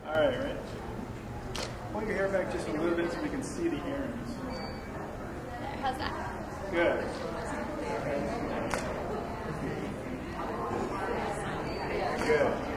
All right, right. Pull your hair back just a little bit so we can see the earrings. How's that? Good. Good.